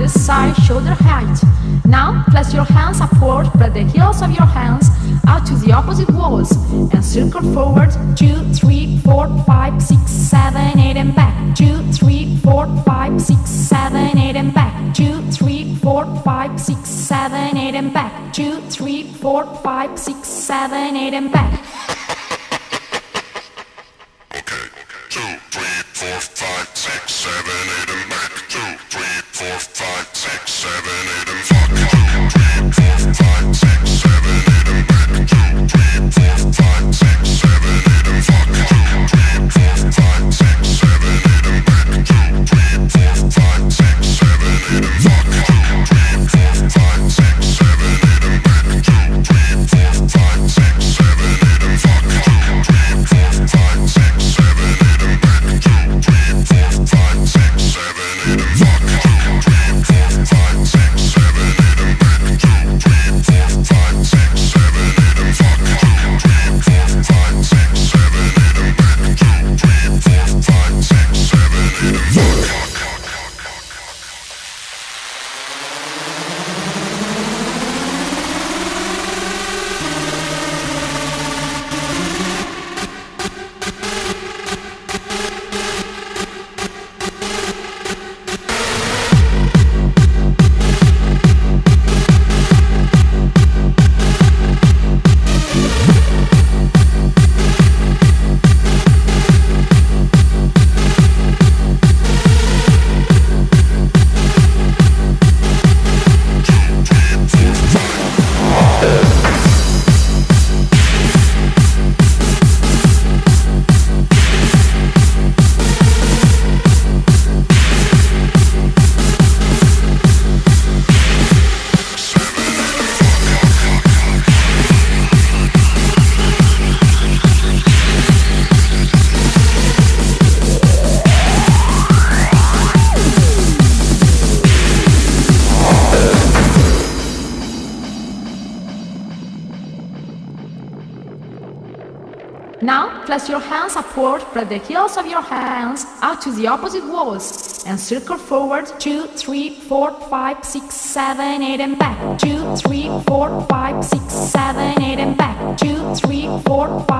the side, shoulder height. Now place your hands upward, spread the heels of your hands out to the opposite walls and circle forward 2, 3, 4, 5, 6, 7, 8 and back. 2, 3, 4, 5, 6, 7, 8 and back. 2, 3, 4, 5, 6, 7, 8 and back. 2, 3, 4, 5, 6, 7, 8 and back. Okay, 2, 3, 4, 5, 6, 7, 8 and back. 2, 3, 4, 5, 6, 7, 8 and fuck. 2, 3, 4, 5, 6, 7, 8 and back. 2, 3, 4, 5, 6, 7, 8 and fuck. 2, 3, 4, 5, 6, 7, 8 and back. 2, 3, 4, 5, 6, 7, 8 and fuck. 2, 3, 4, 5, 6, 7, 8 and back. 2, 3, 4, 5, 6, 7, 8 and fuck. 2, 3, 4, 5, 6, 7, 8 and back. 2, 3, 4, 5, 6, 7, 8 and fuck. 2, 3, 4, 5, 6, 7, 8 and back. 2, 3, 4, 5, 6, 7, 8 and fuck. 2, 3, 4, 5, 6, 7, 8 and back. 2, 3, 4, 5, 6, 7, 8 and fuck. Now place your hands upward, spread the heels of your hands out to the opposite walls and circle forward 2, 3, 4, 5, 6, 7, 8 and back. 2, 3, 4, 5, 6, 7, 8 and back. 2, 3, 4, 5,